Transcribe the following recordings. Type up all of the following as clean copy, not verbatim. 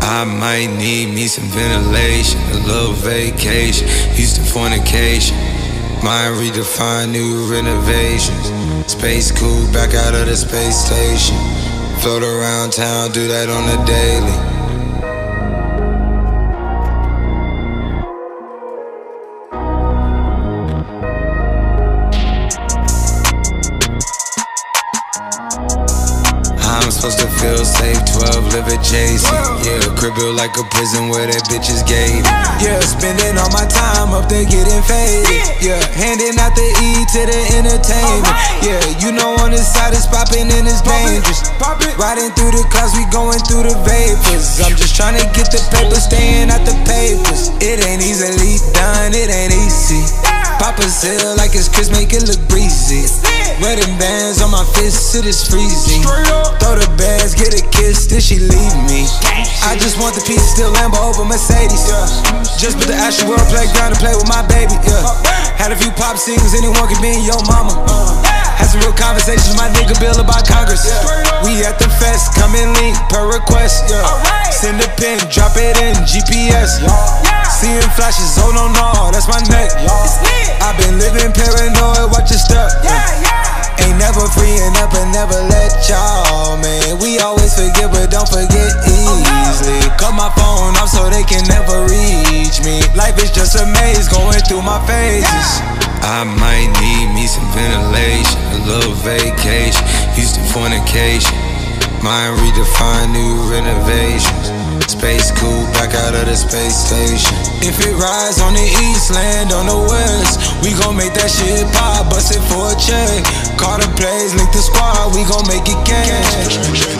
I might need me some ventilation, a little vacation, Houston fornication. Mind redefined, new renovations. Space cool, back out of the space station. Float around town, do that on the daily. I'm supposed to feel safe, 12, live adjacent. Yeah, crib built like a prison where that bitch is gated. Yeah, spending all my time up there getting faded. Yeah, handing out the E to the entertainment. Yeah, you know on this side it's popping and it's dangerous. Riding through the clouds, we going through the vapors. I'm just trying to get the paper, staying out the papers. It ain't easily done, it ain't easy. Pop a seal like it's Chris, make it look breezy. Wedding bands on my fists, it is freezing. Throw the bags, get a kiss, then she leave me. I just want the piece, still Lambo over Mercedes. Just put the Astro World playground to play with my baby. Had a few pop singles, anyone can be your mama. Had some real conversations with my nigga Bill about Congress. We at the fest, come and link per request. Send a pin, drop it in GPS. Seeing flashes, oh no, that's my neck. I've been living paranoid, watch your step. Ain't never freeing up and never let y'all, man. We always forget, but don't forget easily. Cut my phone off so they can never reach me. Life is just a maze going through my phases. I might need me some ventilation, a little vacation, Houston fornication. Mind redefined, new renovations. Space cool, back out of the space station. If it rides on the east, land on the west, we gon' make that shit pop, bust it for a check. Call the plays, link the squad, we gon' make it cash.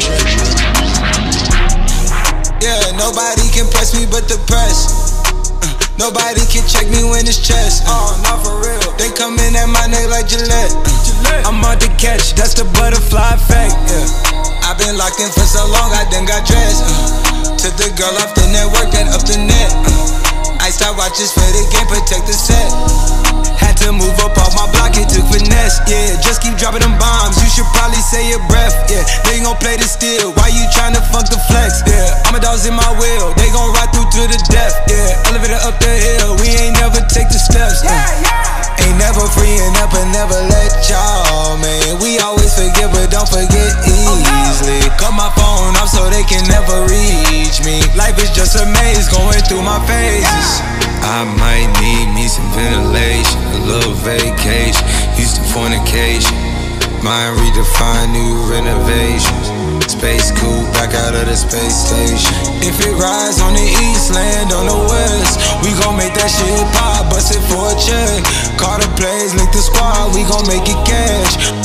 Yeah, nobody can press me but the press. Nobody can check me when it's chest. Not for real. They come in at my neck like Gillette. I'm on the catch, that's the butterfly effect. I've been locked in for so long, I done got dressed. Took the girl off the network, then up the net. Iced out watches for the game, protect the set. Had to move up off my block, it took finesse. Yeah, just keep dropping them bombs, you should probably say your breath. Yeah, they gon' play the steel, why you tryna funk the flex? Yeah, I'm a dog's in my wheel, they gon' ride through to the death. Yeah, elevator up the hill, we ain't never take the steps. Ain't never freeing up and never let y'all, man. We always forget, but don't forget easily. Cut my phone off so they can never reach me. Life is just a maze going through my phases. I might need me some ventilation, a little vacation, Houston fornication. Mind redefined, new renovations. Space cool, back out of the space station. If it rides on the east, land on the west, we gon' make that shit pop, bust it for a check. Call the plays, link the squad, we gon' make it cash.